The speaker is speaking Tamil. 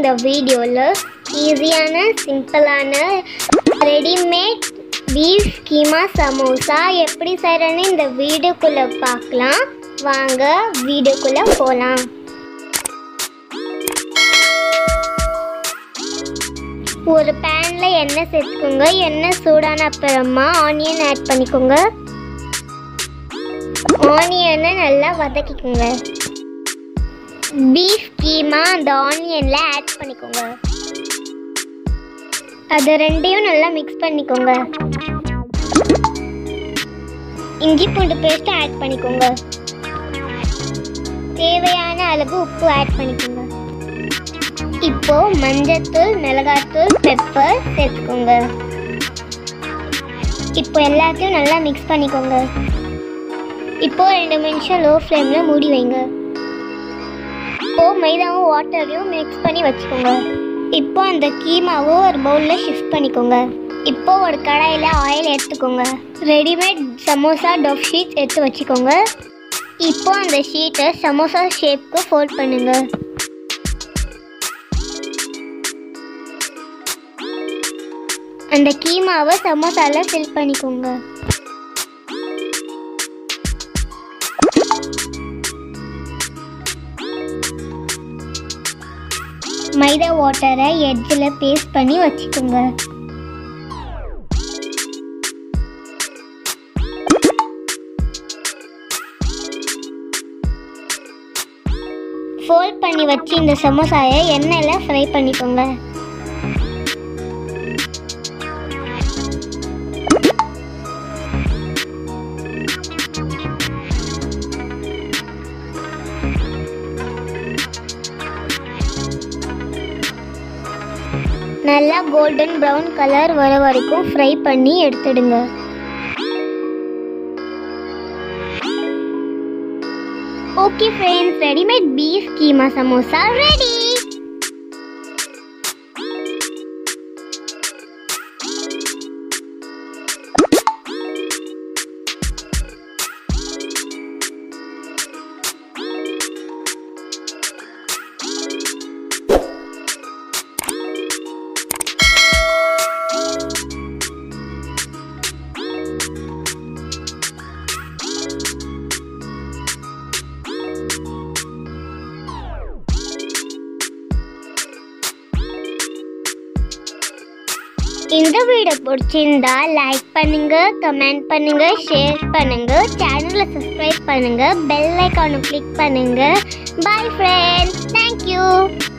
இந்த வீடியோல ஈஸியான சிம்பிளான ரெடிமேட் பீஃப் கீமா சமோசா எப்படி செய்யறேன்னு இந்த வீடியோக்குள்ள பார்க்கலாம். வாங்க வீடியோக்குள்ள போலாம். ஒரு பேன்ல எண்ணெய் சேர்த்துக்கோங்க. எண்ணெய் சூடான அப்புறமா ஆனியன் ஆட் பண்ணிக்கோங்க. ஆனியனை நல்லா வதக்கிக்கோங்க. பீஃப் கீமா அந்த ஆனியன்ல ஆட் பண்ணிக்கோங்க. அது ரெண்டையும் நல்லா மிக்ஸ் பண்ணிக்கோங்க. இஞ்சி பூண்டு பேஸ்ட் ஆட் பண்ணிக்கோங்க. தேவையான அளவு உப்பு ஆட் பண்ணிக்கோங்க. இப்போ மஞ்சத்தூள், மிளகாத்தூள், பெப்பர் சேர்த்துக்கோங்க. இப்போ எல்லாத்தையும் நல்லா மிக்ஸ் பண்ணிக்கோங்க. இப்போ 2 நிமிஷம் லோ ஃப்ளேம்ல மூடி வைங்க. இப்போ மைதாவும் வாட்டரையும் மிக்ஸ் பண்ணி வச்சுக்கோங்க. இப்போ அந்த கீமாவை ஒரு பவுலில் ஷிஃப்ட் பண்ணிக்கோங்க. இப்போ ஒரு கடாயில் ஆயில் எடுத்துக்கோங்க. ரெடிமேட் சமோசா டஃப் ஷீட்ஸ் எடுத்து வச்சுக்கோங்க. இப்போ அந்த ஷீட்டை சமோசா ஷேப்க்கு ஃபோல்ட் பண்ணுங்க. அந்த கீமாவை சமோசாவில் ஃபில் பண்ணிக்கோங்க. மைதா வாட்டரை எட்ஜில் பேஸ்ட் பண்ணி வச்சுக்கோங்க. ஃபோல்ட் பண்ணி வச்சு இந்த சமோசாயை எண்ணெயில் ஃப்ரை பண்ணிக்கோங்க. நல்லா கோல்டன் ப்ரௌன் கலர் வர வரைக்கும் ஃப்ரை பண்ணி எடுத்துடுங்க. Okay friends, readymade beef keema samosa ready. இந்த வீடியோ பிடிச்சிருந்தா லைக் பண்ணுங்க, கமெண்ட் பண்ணுங்க, ஷேர் பண்ணுங்க, சேனலை சப்ஸ்கிரைப் பண்ணுங்க, பெல் ஐகானை கிளிக் பண்ணுங்க. Bye friends, thank you.